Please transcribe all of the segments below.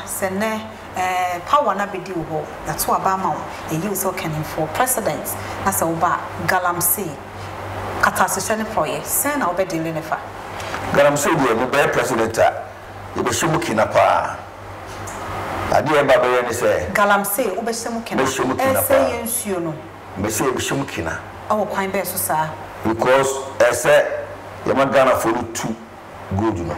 Sene power na bedi wo that's what Obama e use can for president na se oba galamsey katasishane proye sen na obedi lenefa galamsey dey no be president a e be shimukina pa ade e baba ye ne se galamsey obeshimukina say yensuo no be say obeshimukina awo kwan be so sa because say ye ma Ghana for two good no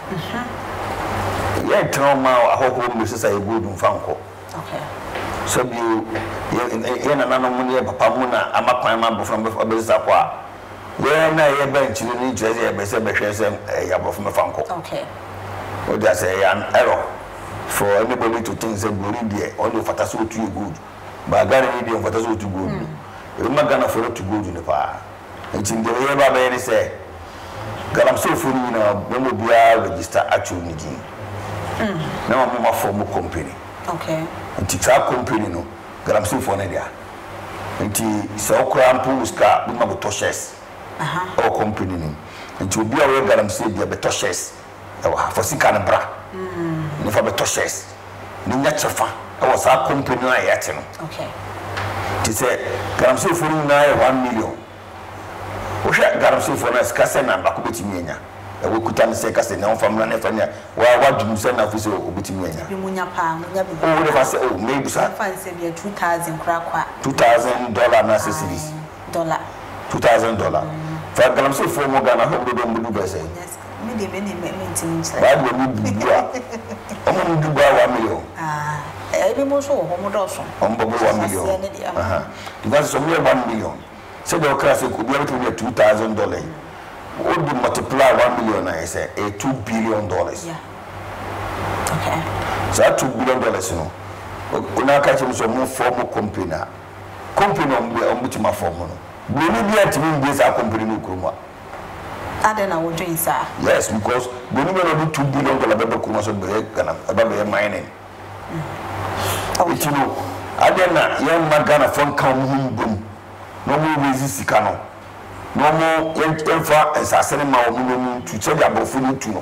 yeah, trauma ahoko mu sesa e good mfanko okay so bi ye na money papa mu na amakwan ma bofra obeza kwa ye na ye bench ni jeze ye be se ya bofra mfanko okay what they say an error for anybody to think say glory there only fata so to good but Ghana ni dey fata so to good e ma Ghana for to good ni pa nti de ye ba be ni say galamsey for ni na mo bia register actual ni na mo form company okay nti tra company no galamsey for na dia nti so okra ampu ska bi ma beto shares o company ni nti obi a we galamsey dia beto shares e wa for sika na bra ni fa beto shares ni nya chefa e wa sa company na yete no okay ti say galamsey for na 1 million o sha galamsey for na ska se na ba ko betimi nya we kuta me say kase na family na fanya wa dum say na fuse obetimi anya bi munya pa munya bi o we fa say o maybe sa fancy be $2,000 kra kwa $2,000 na cedis $2,000 for galamsey for mo Ghana ho do mbu be say yes me de me maintain ba do mu bua o mo du ba 1 million e mo so ho mo do so o mo 1 million because so me 1 million say the class could be $2,000 would you multiply 1 million I say $2 billion. Yeah. Okay. So that $2 billion no. Una catch me so more formal company. Company on which my form no. We need be at me this company no kroma. Aden na wo doing sir. Yes, because we need to $2 billion be kroma so be Ghana about mining. Okay. You know, aden na yan magana fon kan mu bum. No more resist no. No more enfa esasene ma omu no tu che dia bofu no tu no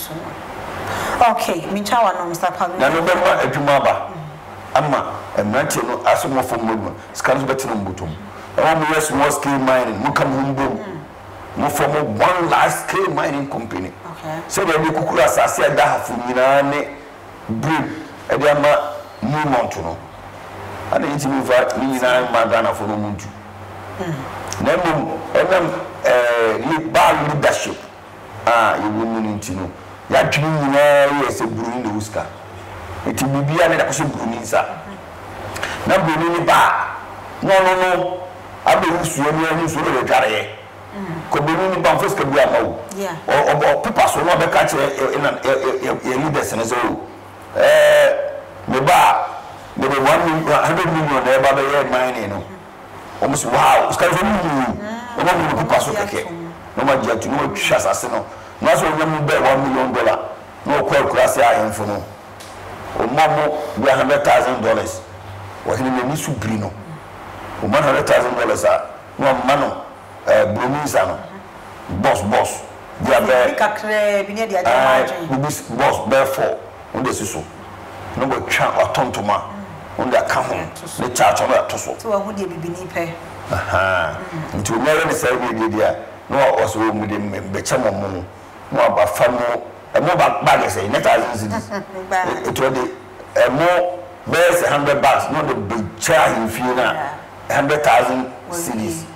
okay mincha wa no Mr. Pablo na no be ma adwuma ba ama emrante no asomo fo mo scan so betino mbutum e wa mo small scale mining mo kam humbom mo fo mo one large scale mining company okay so they be kukuru asase ada hafu nyina ne brim e dia ma new mount no ana yiti mi va ni nyina ma Ghana fo no muntu Nemo leadership you women no ya dwini nyina yes bruni no uska eti bibia na kwaso bruni nsa na bruni ni ba no abe nsuo ni nsuo le dware ko bruni ni ba foska bia mawo o pepa so no be ka che leaders na so me ba me 100 million na ba be mine no almost wow it's kind of no no pass okay no ma dia tu no chasa se no no so no be $1 million no kwa se ayen fo no o mamo be $100,000 wa hini me su bri no o man $100,000 a no mano bromisa no boss dia be kakre bi ne dia dia boss be for on de so no go twa otontoma on the account the charge on that to so who dey bibini pe nti o mere ne say we dey no also we dey be chama mo no aba fa no e mo bag say net as cedis it will dey mo best $100 no the big charge in fee na 100,000 cedis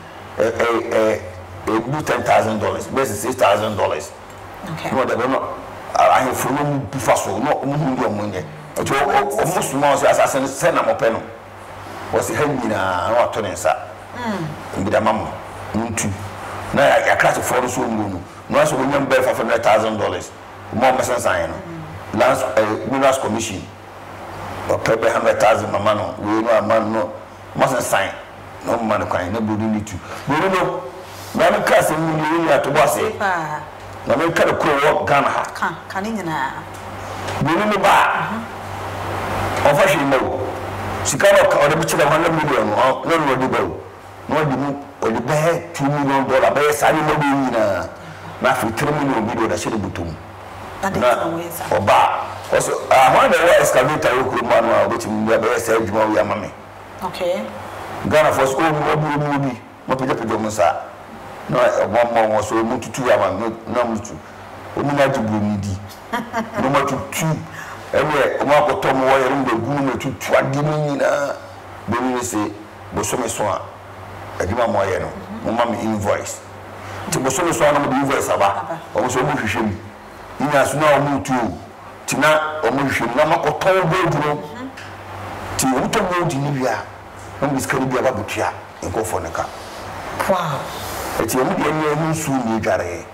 $10,000 best $6,000 okay no the no I have for no bufaso no mo money to almost more assassin send am open was hanging na wato ne nsa ngida mamu ntu na ya crash for so ngunu no so nyam be $500,000 mo mesan san no last minerals commission o pebe $100,000 mama no we no man no must sign no man kwan na bodu ni tu bodu no na me crash ni ni ato boss na me ka ko work Ghana ha kan ni na bodu ni ba official no sikano ka ode bichira $100 million no di bawo no di mu ode be $2 million be sani mo bi nyina na fi $3 million bi do da shiri butum na oba Also, when the excavator you could man which be said you are mammy. Okay. Ghana for school will be what we say. No, one more was so much to 2 hours, no, not to be no more to 2. Every one Tom Wire in the room to 20 million. Baby say, Bosome Swan, I give my moyeno, mammy invoice. To Bosome Swan of the invoice about, or so much shame. He has now moved to Tina or Mushin, Namako Tom Bedroom. Tiuto Mood in Libya, and this can be a babutia and go for the car. Wow. It's a million soon you got a.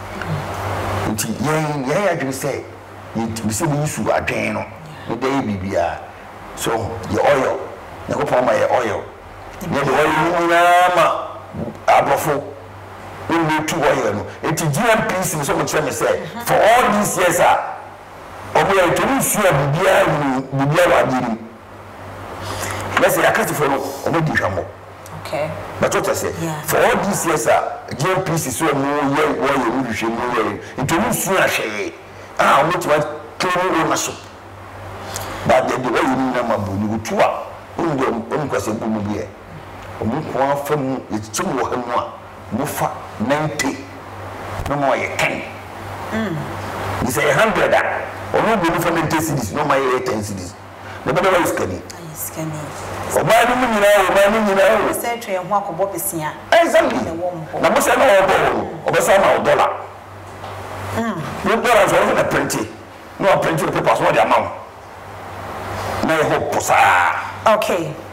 Yea, I can say, you see the issue at Dano, the day BBR. So, your oil, you go for my oil. The oil, Abrafo. We need 2 oil. It's a GMP, so much I say. For all these years, we are to see a BBR. Let's say I can't follow. Okay. But what I say, for all these years, GMP is so more you should know. Into Lucia Shay. Ah, what you want clean ownership. But the way you need a you tour, because a boom here. From it's 2 or more. Mufa 90. No more 10. You say 100 or no good for 90 cities, no my 10 cities. The better is skinny. Skinny. For my woman, say to and walk of Bobisia. Exactly. Number 7 or some dollar. No dollars over a printing. No printing papers, what the amount. No hope, okay.